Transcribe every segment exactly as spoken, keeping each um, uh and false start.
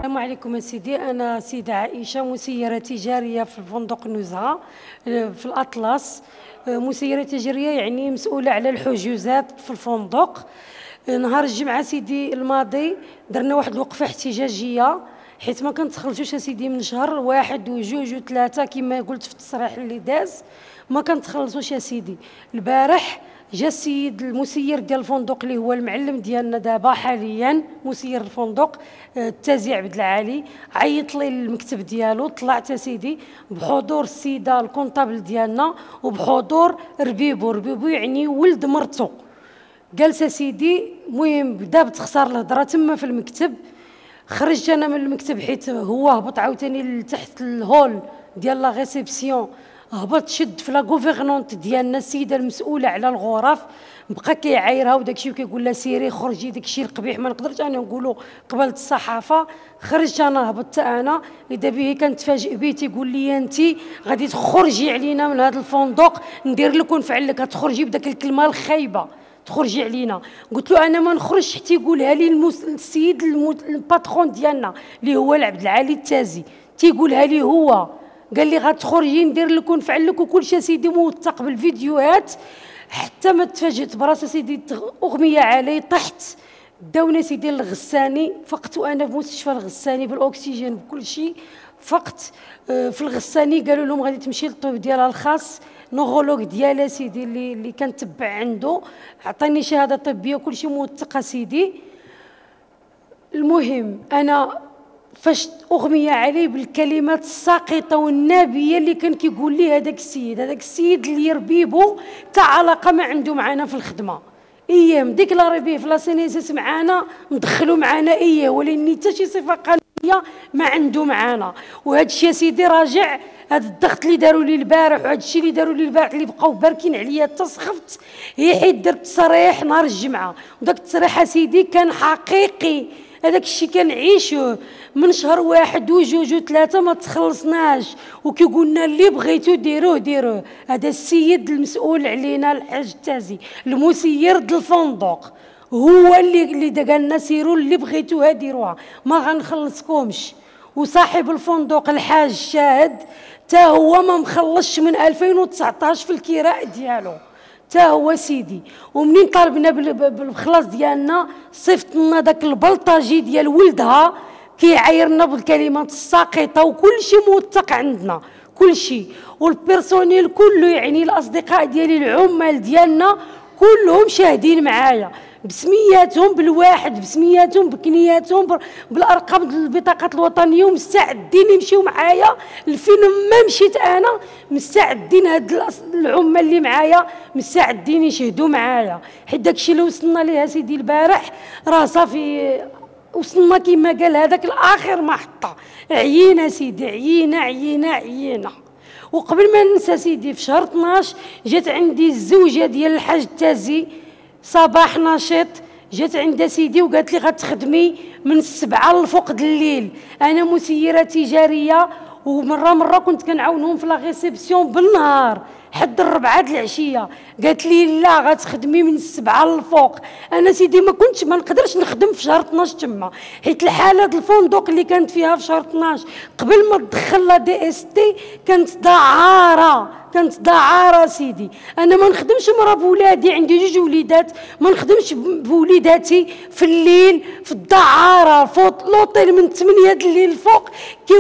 السلام عليكم اسيدي. انا سيده عائشه، مسيره تجاريه في فندق نزهه في الاطلس. مسيره تجاريه يعني مسؤوله على الحجوزات في الفندق. نهار الجمعه سيدي الماضي درنا واحد الوقفه احتجاجيه، حيت ما كنتخرجوش اسيدي من شهر واحد وجوج وثلاثه كما قلت في التصريح اللي داز، ما كنتخلصوش يا سيدي. البارح جا السيد المسير ديال الفندق اللي هو المعلم ديالنا دابا حاليا مسير الفندق التازي عبد العالي، عيط لي للمكتب ديالو. طلعت سيدي بحضور السيده الكونطابل ديالنا وبحضور ربيبو. ربيبو يعني ولد مرتو. جالس سيدي، المهم بدا بتخسر الهضره تما في المكتب. خرجت انا من المكتب حيت هو هبط عاوتاني لتحت الهول ديال لا ريسبسيون، هبط شد في لا غوفرنونت ديالنا السيده المسؤوله على الغرف، بقى كيعايرها وداكشي وكيقول لها سيري خرجي داكشي القبيح ما نقدرش انا نقولوا قبل الصحافه. خرجت انا هبطت انا، اذا به كنتفاجئ به تيقول لي انت غادي تخرجي علينا من هذا الفندق، ندير لك ونفعل لك. تخرجي بداك الكلمه الخايبه تخرجي علينا. قلت له انا ما نخرجش حتى يقولها لي المس... السيد المت... الباترون ديالنا اللي هو عبد العالي التازي، تيقولها لي هو. قال لي غتخرجي ندير لك ونفعل لك وكل شيء سيدي موثق بالفيديوهات. حتى ما تفاجئت براسي سيدي، اغميه علي طحت. داونا سيدي الغساني، فقت وانا في مستشفى الغساني بالاكسجين بكل شيء. فقت في الغساني قالوا لهم غادي تمشي للطبيب ديالها الخاص، نوغولوج ديالها سيدي اللي اللي كنتبع عنده، عطاني شهاده طبيه وكل شيء موثقه سيدي. المهم انا فاش اغمي عليه بالكلمات الساقطه والنابيه اللي كان كيقول لي هذاك السيد، هذاك السيد اللي ربيبو تاع علاقه ما عنده معنا في الخدمه. ايام ديكلاري به في لاسينيسيس معانا، مدخلوا معانا اياه، ولكن حتى شي صفه قانونيه ما عنده معانا. وهذا الشيء سيدي راجع هذا الضغط اللي داروا لي البارح، وهذا الشيء اللي داروا لي البارح اللي بقاو باركين عليا حتى سخفت، هي حيت درت تصريح نهار الجمعه. وداك التصريح سيدي كان حقيقي، هذاك الشيء كنعيشوه من شهر واحد وجوج وثلاثه ما تخلصناش، وكيقولنا اللي بغيتو ديروه ديروه. هذا السيد المسؤول علينا الحاج التازي المسير ديال الفندق هو اللي اللي قال لنا سيروا اللي بغيتوها ديروها ما غنخلصكمش. وصاحب الفندق الحاج شاهد تا هو ما مخلصش من ألفين وتسعطاش في الكراء ديالو تا هو سيدي. ومنين طالبنا بالخلاص ديالنا صيفط لنا داك البلطجي ديال ولدها كيعايرنا بالكلمات الساقطه، وكل شيء موثق عندنا كل شيء. والبيرسونيل كله يعني الاصدقاء ديالي العمال ديالنا كلهم شاهدين معايا بسمياتهم بالواحد، بسمياتهم بكنياتهم بالارقام ديال البطاقات الوطنيه، ومستعدين يمشيو معايا لفين ما مشيت انا. مستعدين هاد العمال اللي معايا مستعدين يشهدوا معايا، حيت داكشي اللي وصلنا ليه سيدي البارح راه صافي وصلنا كما قال هذاك الاخر محطه. عيينا سيدي، عيينا عيينا عيينا. وقبل ما ننسى سيدي، في شهر اثناش جات عندي الزوجه ديال الحاج التازي صباح نشيط، جات عندها سيدي وقالت لي غتخدمي من السبعه للفوق د الليل. انا مسيره تجاريه ومره مره كنت كنعاونهم في لا ريسبسيون بالنهار حد الربعه د العشيه. قالت لي لا غتخدمي من السبعه للفوق. انا سيدي ما كنتش ما نقدرش نخدم في شهر اثناش تما، حيت الحاله د الفندق اللي كانت فيها في شهر اثناش قبل ما تدخل لا دي اس تي كانت دعاره، كانت دعاره سيدي. انا ما نخدمش مرا بولادي، عندي جوج وليدات، ما نخدمش بوليداتي في الليل في الدعاره فوق لوطيل من ثمانية د الليل الفوق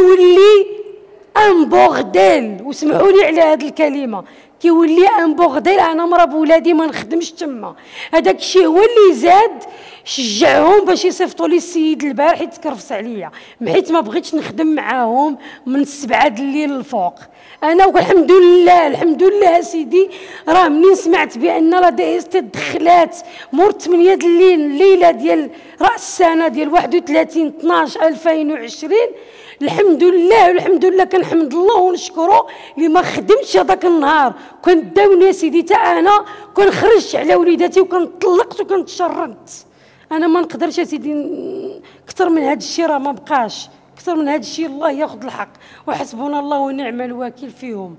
كيولي ان بوغديل. وسمحوا لي على هذه الكلمه، كيولي ان بوغديل. انا مرا بولادي ما نخدمش تما. هذاك الشيء هو اللي زاد شجعهم باش يصيفطوا لي السيد البارح يتكرفس عليا، حيت ما بغيتش نخدم معاهم من السبعه د الليل الفوق. انا والحمد لله الحمد لله سيدي، راه منين سمعت بان لا دي اس تي دخلات مور ثمانية د الليل الليله ديال راس السنه ديال واحد وثلاثين اثناش ألفين وعشرين، الحمد لله والحمد لله كنحمد الله ونشكره اللي ما خدمتش هذاك النهار. كنت داوني سيدي تا انا كنخرج على وليداتي وكنطلقت وكنتشردت. انا ما نقدرش يا سيدي اكثر من هذا الشيء، راه ما بقاش اكثر من هذا الشيء. الله ياخذ الحق وحسبنا الله ونعم الوكيل فيهم.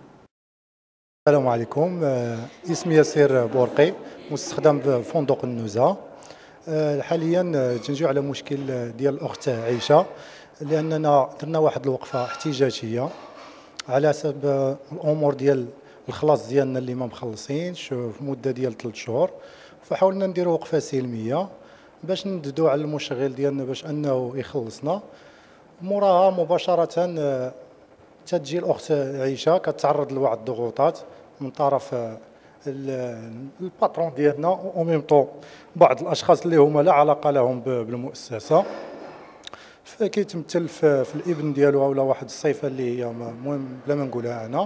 السلام عليكم، اسمي ياسر بورقي، مستخدم بفندق النزهه. حاليا تنجيو على مشكل ديال الاخت عائشه. لاننا درنا واحد الوقفه احتجاجيه على سبب الامور ديال الخلاص ديالنا اللي ما مخلصينش في مده ديال ثلاث شهور. فحاولنا نديروا وقفه سلميه باش نددوا على المشغل ديالنا باش انه يخلصنا. موراها مباشره تتجي الاخت عيشه كتعرض لواحد الضغوطات من طرف الباترون ديالنا او ميم طون بعض الاشخاص اللي هما لا علاقه لهم بالمؤسسه، فكيتمثل في, في الابن ديالو ولا واحد الصفه اللي هي المهم بلا ما نقولها انا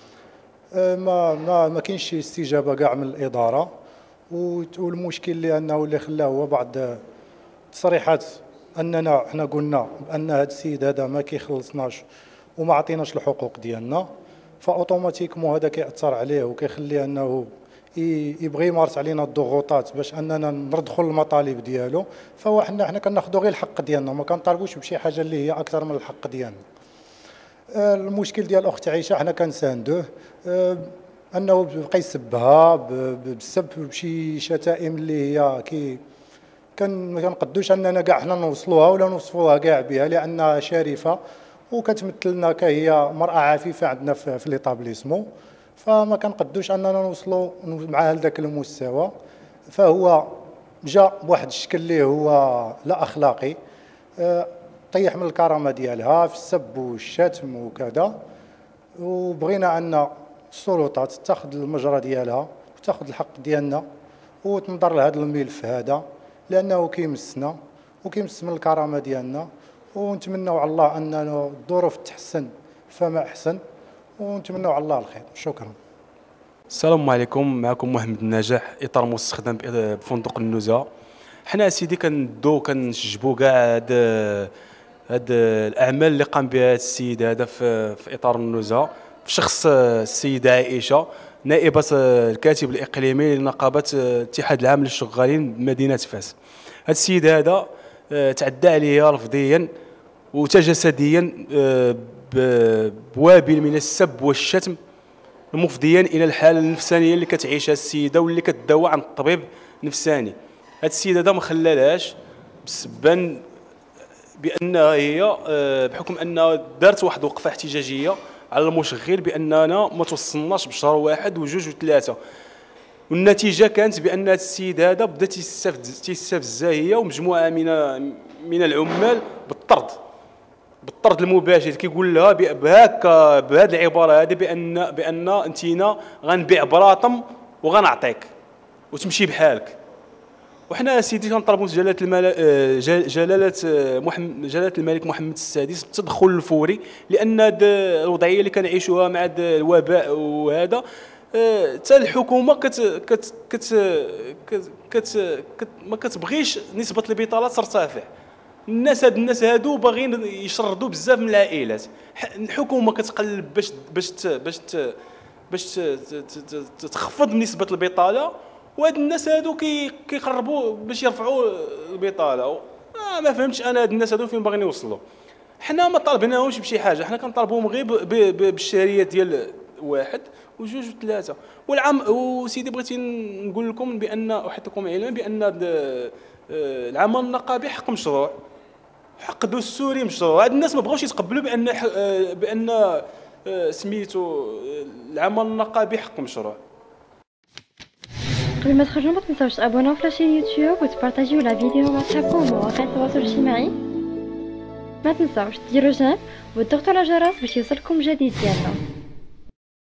ما ما ما كاينش شي استجابه كاع من الاداره. والمشكل اللي انه اللي خلاه هو بعض التصريحات اننا حنا قلنا بان هذا السيد هذا ما كيخلصناش وما عطيناش الحقوق ديالنا، فاوتوماتيكمون هذا كيأثر عليه وكيخليه انه يبغي يمارس علينا الضغوطات باش اننا ندخل المطالب ديالو. فهو حنا حنا كناخذوا غير الحق ديالنا، ما كنطالبوش بشي حاجه اللي هي اكثر من الحق ديالنا. المشكل ديال الاخت عائشه حنا كنساندوه انه بقى يسبها بالسب بشي شتائم اللي هي كي كان ما كنقدوش اننا كاع حنا نوصلوها ولا نوصفوها كاع بها لانها شريفه وكتمثلنا كهي مرأة عفيفه عندنا في, في ليطابليسمون، فما كنقدوش اننا نوصلوا مع لذاك المستوى. فهو جا بواحد الشكل اللي هو لا اخلاقي، طيح من الكرامه ديالها في السب والشتم وكذا. وبغينا ان السلطات تاخذ المجرى ديالها وتاخذ الحق ديالنا وتنظر لهذا الملف هذا لانه كيمسنا وكيمس من الكرامه ديالنا. ونتمنوا على الله ان الظروف تحسن فما احسن، ونتمنوا على الله الخير. شكرا. السلام عليكم، معكم محمد النجاح، اطار مستخدم بفندق النزهه. حنا سيدي كندو كنشجبوا كاع هاد هاد الاعمال اللي قام بها السيد هذا في, في اطار النزهه في شخص السيده عائشه نائبه الكاتب الاقليمي لنقابه الاتحاد العام للشغالين بمدينه فاس. هذا السيد هذا تعدى عليها لفظيا وجسديا بوابل من السب والشتم مفضيا الى الحاله النفسانيه اللي كتعيشها السيده واللي كتداوى عن الطبيب نفساني. هذا السيد هذا ما خلالهاش بسبان بانها هي بحكم انها دارت واحد الوقفه احتجاجيه على المشغل باننا ما توصلناش بشهر واحد وجوج وثلاثه، والنتيجه كانت بان هذا السيد هذا بدا تيستفزها هي ومجموعه من من العمال بالطرد بالطرد المباشر. كيقول لها بهكا بهذه العباره هذه بان بان انتينا غنبيع براطم وغنعطيك وتمشي بحالك. وحنا سيدي كنطلبوا جلاله الملك جلاله محمد جلاله الملك محمد السادس بالتدخل الفوري، لان هذه الوضعيه اللي كنعيشوها مع هذا الوباء وهذا حتى الحكومه كت كت كت كت, كت, كت ما كتبغيش نسبه البطاله ترتفع. الناس هاد الناس هادو باغيين يشردوا بزاف من العائلات. الحكومه كتقلب باش باش باش باش تخفض نسبه البطاله، وهاد الناس هادو كيقربوا باش يرفعوا البطاله. آه ما فهمتش انا هاد الناس هادو فين باغيين يوصلوا. حنا ما طالبناهمش بشي حاجه، حنا كنطالبوهم غير بالشهريه ديال واحد وجوج وثلاثه. والعام وسيدي بغيتي نقول لكم بان احيط لكم علما بان العمل النقابي حق مشروع، حق دستوري مشروع. هاد الناس ما بغاوش يتقبلوا بان بان سميتو العمل النقابي حق مشروع. قبل ما تخرجوا ما تنساوش تابوناو في لاشين يوتيوب وتبارطاجيو لا فيديو مع صحابكم ومواقع التواصل الاجتماعي. ما تنساوش ديروا جيم وتضغطوا على الجرس باش يوصلكم جديد ديالنا.